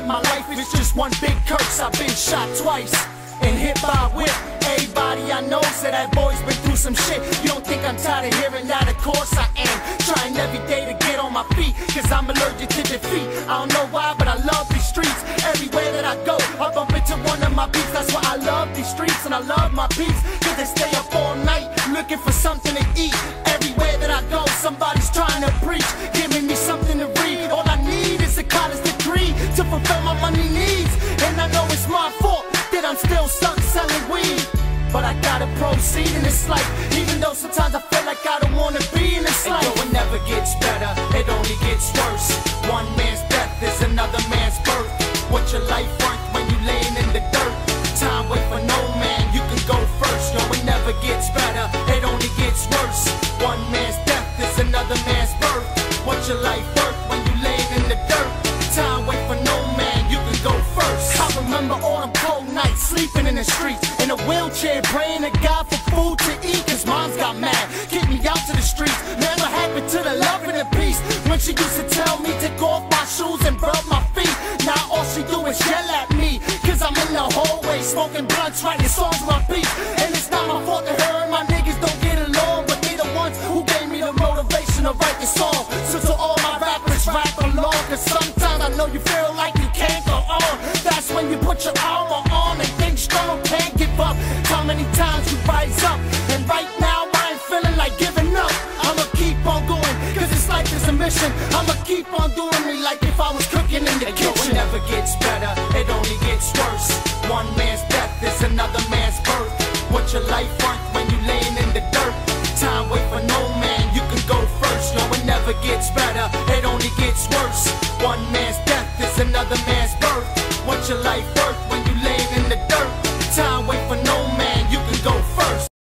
my life is just one big curse. I've been shot twice and hit by a whip. Everybody I know said that boy's been through some shit. You don't think I'm tired of hearing that? Of course I am. Trying every day to get on my feet, cause I'm allergic to defeat. I don't know why, but I love these streets. Everywhere that I go, I bump into one of my beats. That's why I love these streets and I love my beats, cause they stay up all night looking for something to eat. Everywhere that I go, somebody's trying to preach, giving me something to read. All I need is a college degree to fulfill my money needs. And I know it's my fault that I'm still stuck selling weed, but I gotta proceed in this life, even though sometimes I feel like I don't wanna be in this life. It never gets better, it only gets worse. One man's death is another man's birth. What's your life worth when you laying in the dirt? Time wait for no man, you can go first. Yo, it never gets better, it only gets worse. One man's death is another man's birth. What's your life worth when you laying in the dirt? Time wait for no man, you can go first. I remember all them cold nights, sleeping in the streets, in a wheelchair, praying to God for food to eat, cause moms got mad, kicked me out to the streets. Man, what happened to the love and the peace? When she used to tell me to go off my shoes and rub my feet, now all she do is yell at me, cause I'm in the hallway, smoking blunts, writing songs with my beat. And it's not my fault that her and my niggas don't get along, but they the ones who gave me the motivation to write the song. So to all my rappers, rap along, cause sometimes I know you feel like you can't go on. That's when you put your armor on and think strong, can't give up. How many times you rise up, and right now I ain't feeling like giving up. I'ma keep on going, cause this life is a mission. I'ma keep on doing me like if I was cooking in the kitchen. It never gets better, it only gets worse. One man's death is another man's birth. What's your life worth when you laying in the dirt? Time wait for no man, you can go first. No, it never gets better, it only gets worse. One man's death is another man's birth. What's your life worth